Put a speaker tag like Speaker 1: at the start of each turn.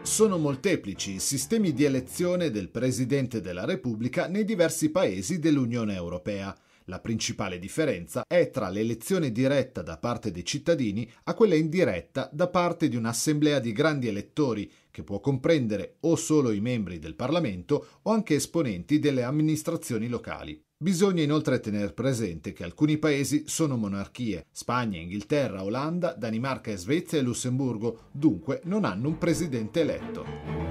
Speaker 1: Sono molteplici i sistemi di elezione del Presidente della Repubblica nei diversi paesi dell'Unione Europea. La principale differenza è tra l'elezione diretta da parte dei cittadini a quella indiretta da parte di un'assemblea di grandi elettori che può comprendere o solo i membri del Parlamento o anche esponenti delle amministrazioni locali. Bisogna inoltre tener presente che alcuni paesi sono monarchie: Spagna, Inghilterra, Olanda, Danimarca, Svezia e Lussemburgo, dunque non hanno un presidente eletto.